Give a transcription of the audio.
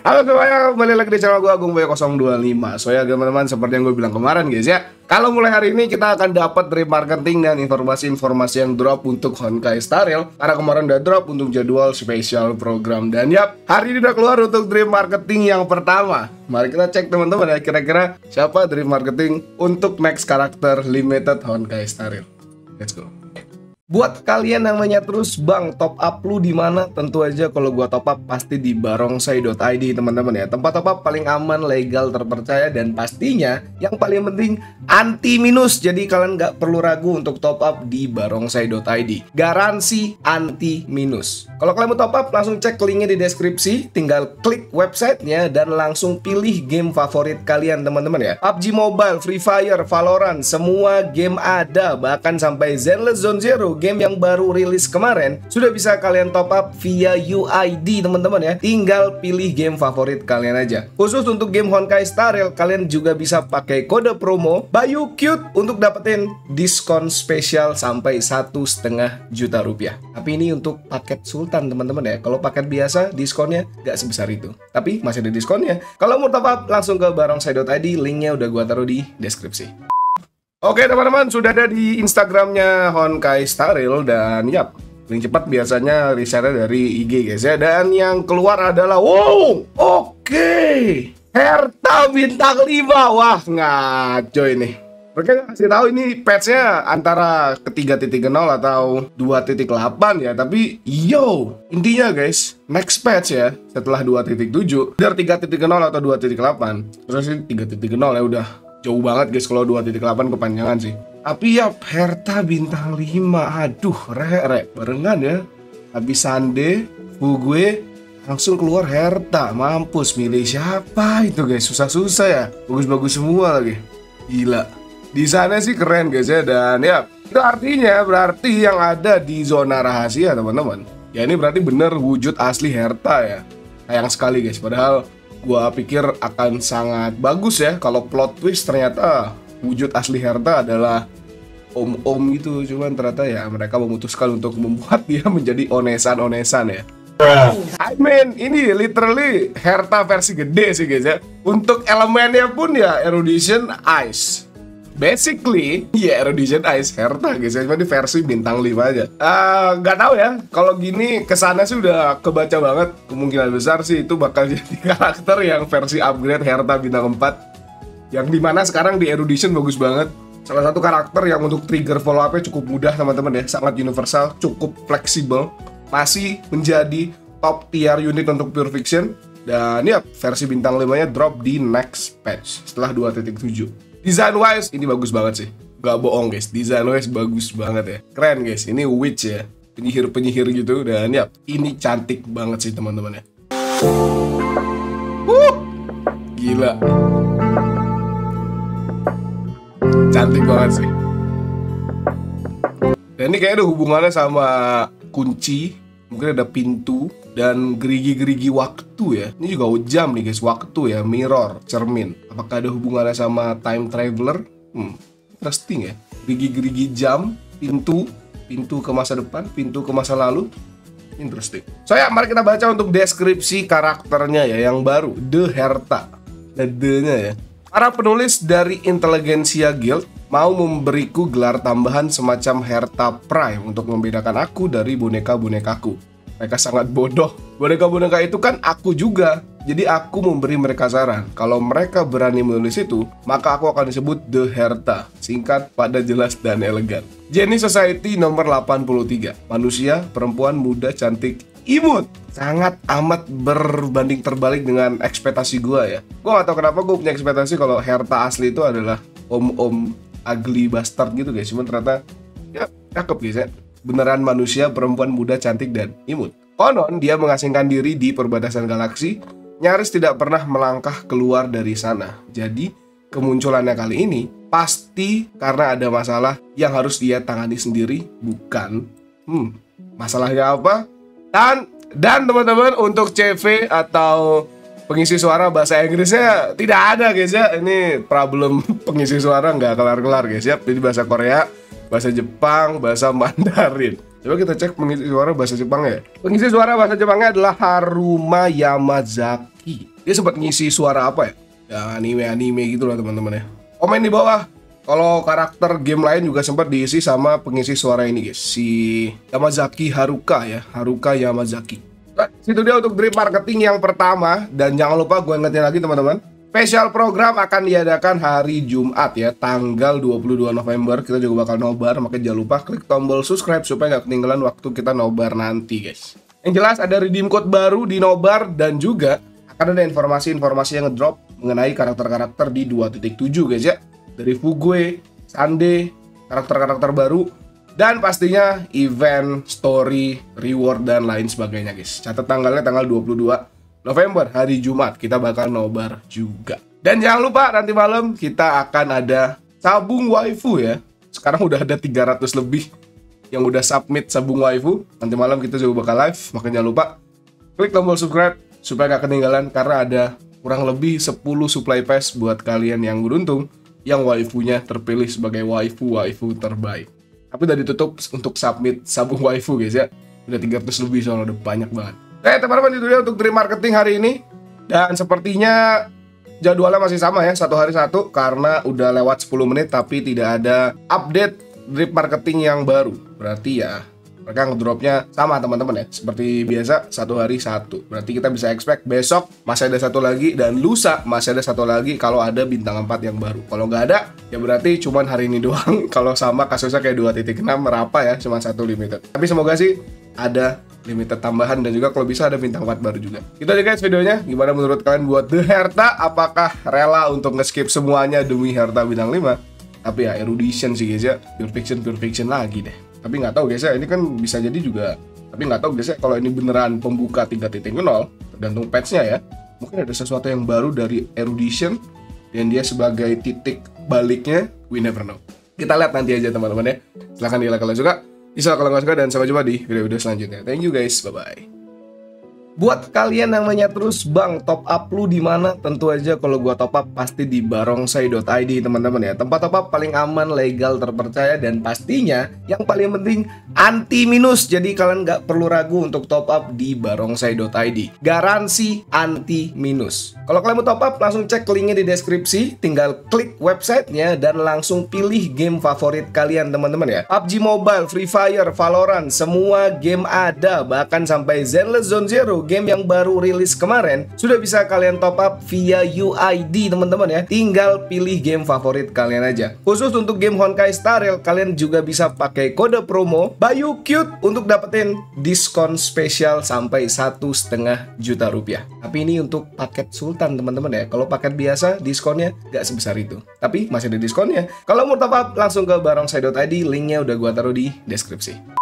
Halo semuanya, kembali lagi di channel gue Agung Boy025. So ya teman-teman, seperti yang gue bilang kemarin guys ya, kalau mulai hari ini kita akan dapat dari marketing dan informasi-informasi yang drop untuk Honkai Star Rail. Karena kemarin udah drop untuk jadwal spesial program. Dan yap, hari ini udah keluar untuk dream marketing yang pertama. Mari kita cek teman-teman ya, kira-kira siapa dream marketing untuk next karakter limited Honkai Star Rail. Let's go. Buat kalian yang nanya terus, Bang, top up lu di mana? Tentu aja kalau gua top up pasti di barongsai.id teman-teman ya. Tempat top up paling aman, legal, terpercaya, dan pastinya yang paling penting anti minus. Jadi kalian nggak perlu ragu untuk top up di barongsai.id. Garansi anti minus. Kalau kalian mau top up, langsung cek linknya di deskripsi. Tinggal klik websitenya dan langsung pilih game favorit kalian teman-teman ya. PUBG Mobile, Free Fire, Valorant, semua game ada. Bahkan sampai Zenless Zone Zero, game yang baru rilis kemarin, sudah bisa kalian top up via UID teman-teman ya. Tinggal pilih game favorit kalian aja. Khusus untuk game Honkai Star Rail, kalian juga bisa pakai kode promo BayuCute untuk dapetin diskon spesial sampai 1,5 juta rupiah. Tapi ini untuk paket Sultan teman-teman ya. Kalau paket biasa diskonnya gak sebesar itu, tapi masih ada diskonnya. Kalau mau top up langsung ke barongsai.id, linknya udah gua taruh di deskripsi. Oke teman-teman, sudah ada di Instagramnya Honkai Star Rail. Dan yap, link cepat biasanya reshare dari IG guys ya. Dan yang keluar adalah Herta bintang 5. Wah, ngaco ini. Mereka kasih tahu ini patchnya antara ke 3.0 atau 2.8 ya. Tapi intinya guys, next patch ya, setelah 2.7 dari 3.0 atau 2.8. Terus ini 3.0 ya, udah jauh banget guys. Kalau 2.8 kepanjangan sih. Tapi ya Herta bintang 5. Aduh, barengan ya. Habis Sande, Fugue, langsung keluar Herta. Mampus, milih siapa itu guys? Susah-susah ya. Bagus-bagus semua lagi. Gila. Di sana sih keren guys ya. Dan ya, itu artinya berarti yang ada di zona rahasia teman-teman. Ya ini berarti bener wujud asli Herta ya. Sayang sekali guys. Padahal gua pikir akan sangat bagus ya kalau plot twist ternyata wujud asli Herta adalah om-om gitu. Cuman ternyata ya mereka memutuskan untuk membuat dia menjadi onesan-onesan ya. I mean, ini literally Herta versi gede sih guys ya. Untuk elemennya pun ya Erudition Ice. Basically, ya Erudition Ice Herta guys ya, cuma di versi bintang 5 aja. Gak tahu ya, kalau gini kesana sih udah kebaca banget. Kemungkinan besar sih itu bakal jadi karakter yang versi upgrade Herta bintang 4. Yang dimana sekarang di Erudition bagus banget. Salah satu karakter yang untuk trigger follow up-nya cukup mudah teman-teman ya. Sangat universal, cukup fleksibel. Masih menjadi top tier unit untuk Pure Fiction. Dan ya, versi bintang 5-nya drop di next patch setelah 2.7. Design wise ini bagus banget sih. Gak bohong guys, design wise bagus banget ya. Keren guys, ini witch ya. Penyihir-penyihir gitu. Dan ya, ini cantik banget sih teman-teman ya. Gila. Cantik banget sih. Dan ini kayaknya ada hubungannya sama kunci. Mungkin ada pintu dan gerigi-gerigi waktu ya. Ini juga jam nih guys, waktu ya, mirror, cermin. Apakah ada hubungannya sama time traveler? Interesting ya. Gerigi-gerigi jam, pintu ke masa depan, pintu ke masa lalu. Interesting. So ya, mari kita baca untuk deskripsi karakternya ya, yang baru, The Herta. D-nya ya. Para penulis dari Intelligentsia Guild mau memberiku gelar tambahan semacam Herta Prime untuk membedakan aku dari boneka-bonekaku. Mereka sangat bodoh. Boneka-boneka itu kan aku juga. Jadi aku memberi mereka saran. Kalau mereka berani menulis itu, maka aku akan disebut The Herta. Singkat, padat, jelas, dan elegan. Jenny Society nomor 83. Manusia, perempuan, muda, cantik, imut. Sangat amat berbanding terbalik dengan ekspektasi gue ya. Gue gak tau kenapa gue punya ekspektasi kalau Herta asli itu adalah om-om ugly bastard gitu guys. Cuman ternyata ya cakep guys ya. Beneran manusia, perempuan, muda, cantik, dan imut. Konon dia mengasingkan diri di perbatasan galaksi, nyaris tidak pernah melangkah keluar dari sana. Jadi kemunculannya kali ini pasti karena ada masalah yang harus dia tangani sendiri, bukan? Masalahnya apa? Dan teman-teman, untuk CV atau pengisi suara bahasa Inggrisnya tidak ada guys ya. Ini problem pengisi suara nggak kelar-kelar guys ya. Jadi bahasa Korea, bahasa Jepang, bahasa Mandarin. Coba kita cek pengisi suara bahasa Jepang ya. Pengisi suara bahasa Jepangnya adalah Haruma Yamazaki. Dia sempat ngisi suara apa ya? Ya anime-anime gitu lah teman-teman ya. Komen di bawah kalau karakter game lain juga sempat diisi sama pengisi suara ini guys, si Yamazaki Haruka ya, Haruka Yamazaki. Nah, itu dia untuk drip marketing yang pertama. Dan jangan lupa gue ingetin lagi teman-teman, special program akan diadakan hari Jumat ya, tanggal 22 November. Kita juga bakal nobar, makanya jangan lupa klik tombol subscribe supaya nggak ketinggalan waktu kita nobar nanti guys. Yang jelas ada redeem code baru di nobar, dan juga akan ada informasi-informasi yang ngedrop mengenai karakter-karakter di 2.7 guys ya. Dari Fugue, Sande, karakter-karakter baru, dan pastinya event, story, reward, dan lain sebagainya guys. Catat tanggalnya tanggal 22 November, hari Jumat, kita bakal nobar juga. Dan jangan lupa nanti malam kita akan ada sabung waifu ya. Sekarang udah ada 300 lebih yang udah submit sabung waifu. Nanti malam kita juga bakal live, makanya jangan lupa klik tombol subscribe supaya gak ketinggalan, karena ada kurang lebih 10 supply pass buat kalian yang beruntung yang waifunya terpilih sebagai waifu terbaik. Tapi udah ditutup untuk submit sabung waifu guys ya. Udah 300 lebih, soalnya udah banyak banget. Oke teman-teman, itu dia untuk drip marketing hari ini. Dan sepertinya jadwalnya masih sama ya, satu hari satu, karena udah lewat 10 menit tapi tidak ada update drip marketing yang baru. Berarti ya mereka ngedropnya sama teman-teman ya, seperti biasa satu hari satu. Berarti kita bisa expect besok masih ada satu lagi, dan lusa masih ada satu lagi kalau ada bintang 4 yang baru. Kalau nggak ada ya berarti cuman hari ini doang. Kalau sama kasusnya kayak 2.6 merapa ya, cuma satu limited. Tapi semoga sih ada limited tambahan, dan juga kalau bisa ada bintang 4 baru juga. Itu aja guys videonya. Gimana menurut kalian buat The Herta? Apakah rela untuk nge-skip semuanya demi Herta bintang 5? Tapi ya erudition sih guys ya, pure fiction lagi deh. Tapi nggak tahu guys ya, ini kan bisa jadi juga. Tapi nggak tahu guys ya, kalau ini beneran pembuka 3.0, tergantung patch-nya ya. Mungkin ada sesuatu yang baru dari erudition, dan dia sebagai titik baliknya, we never know. Kita lihat nanti aja teman-teman ya. Silahkan di-like kalau suka, bisa kalau nggak suka, dan sampai jumpa di video-video selanjutnya. Thank you guys, bye-bye. Buat kalian yang nanya terus, bang top up lu di mana? Tentu aja kalau gua top up pasti di barongsai.id teman-teman ya. Tempat top up paling aman, legal, terpercaya, dan pastinya yang paling penting anti minus. Jadi kalian nggak perlu ragu untuk top up di barongsai.id. Garansi anti minus. Kalau kalian mau top up, langsung cek linknya di deskripsi. Tinggal klik websitenya dan langsung pilih game favorit kalian teman-teman ya. PUBG Mobile, Free Fire, Valorant, semua game ada. Bahkan sampai Zenless Zone Zero, game yang baru rilis kemarin, sudah bisa kalian top up via UID teman-teman ya. Tinggal pilih game favorit kalian aja. Khusus untuk game Honkai Star Rail, kalian juga bisa pakai kode promo BayuCute untuk dapetin diskon spesial sampai 1,5 juta rupiah. Tapi ini untuk paket Sultan teman-teman ya. Kalau paket biasa diskonnya nggak sebesar itu, tapi masih ada diskonnya. Kalau mau top up langsung ke barongsai.id, linknya udah gua taruh di deskripsi.